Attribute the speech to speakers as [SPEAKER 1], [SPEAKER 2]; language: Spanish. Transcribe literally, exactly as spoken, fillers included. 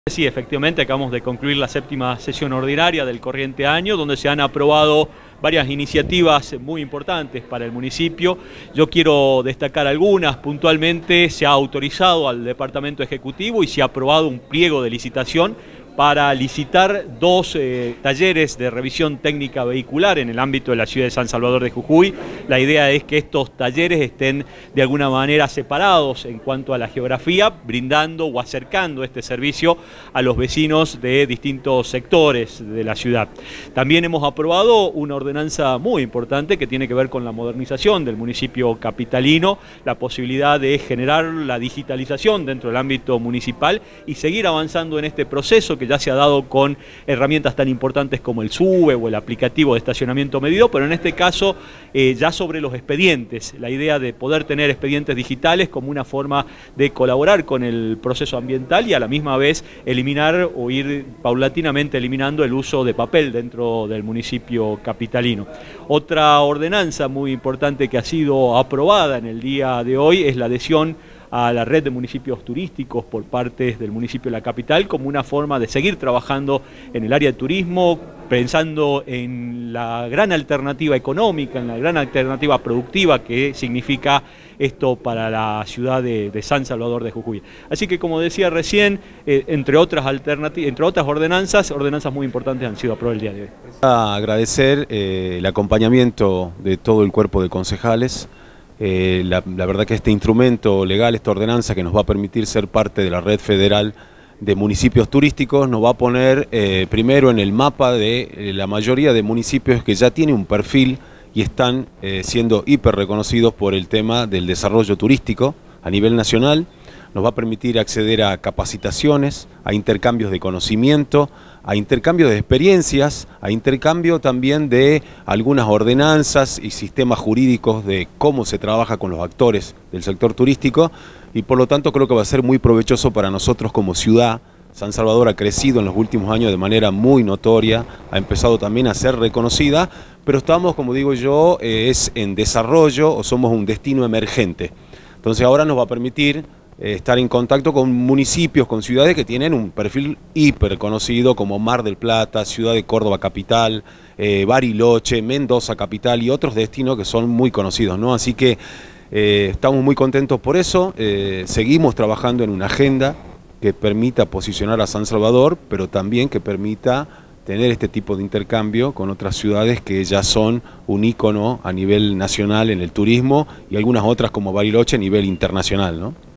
[SPEAKER 1] Sí, efectivamente, acabamos de concluir la séptima sesión ordinaria del corriente año, donde se han aprobado varias iniciativas muy importantes para el municipio. Yo quiero destacar algunas. Puntualmente se ha autorizado al Departamento Ejecutivo y se ha aprobado un pliego de licitación para licitar dos eh, talleres de revisión técnica vehicular en el ámbito de la ciudad de San Salvador de Jujuy. La idea es que estos talleres estén de alguna manera separados en cuanto a la geografía, brindando o acercando este servicio a los vecinos de distintos sectores de la ciudad. También hemos aprobado una ordenanza muy importante que tiene que ver con la modernización del municipio capitalino, la posibilidad de generar la digitalización dentro del ámbito municipal y seguir avanzando en este proceso que ya se ha dado con herramientas tan importantes como el SUBE o el aplicativo de estacionamiento medido, pero en este caso eh, ya sobre los expedientes, la idea de poder tener expedientes digitales como una forma de colaborar con el proceso ambiental y a la misma vez eliminar o ir paulatinamente eliminando el uso de papel dentro del municipio capitalino. Otra ordenanza muy importante que ha sido aprobada en el día de hoy es la adhesión a la red de municipios turísticos por parte del municipio de la capital como una forma de seguir trabajando en el área de turismo, pensando en la gran alternativa económica, en la gran alternativa productiva que significa esto para la ciudad de, de San Salvador de Jujuy. Así que, como decía recién, eh, entre otras alternativas, entre otras ordenanzas, ordenanzas muy importantes han sido aprobadas el día de hoy.
[SPEAKER 2] A agradecer eh, el acompañamiento de todo el cuerpo de concejales. Eh, la, la verdad que este instrumento legal, esta ordenanza que nos va a permitir ser parte de la red federal de municipios turísticos, nos va a poner eh, primero en el mapa de eh, la mayoría de municipios que ya tienen un perfil y están eh, siendo hiper reconocidos por el tema del desarrollo turístico a nivel nacional. Nos va a permitir acceder a capacitaciones, a intercambios de conocimiento, a intercambio de experiencias, a intercambio también de algunas ordenanzas y sistemas jurídicos de cómo se trabaja con los actores del sector turístico y por lo tanto creo que va a ser muy provechoso para nosotros como ciudad. San Salvador ha crecido en los últimos años de manera muy notoria, ha empezado también a ser reconocida, pero estamos, como digo yo, eh, es en desarrollo o somos un destino emergente. Entonces ahora nos va a permitir estar en contacto con municipios, con ciudades que tienen un perfil hiper conocido como Mar del Plata, Ciudad de Córdoba capital, eh, Bariloche, Mendoza capital y otros destinos que son muy conocidos, ¿no? Así que eh, estamos muy contentos por eso, eh, seguimos trabajando en una agenda que permita posicionar a San Salvador, pero también que permita tener este tipo de intercambio con otras ciudades que ya son un ícono a nivel nacional en el turismo y algunas otras como Bariloche a nivel internacional, ¿no?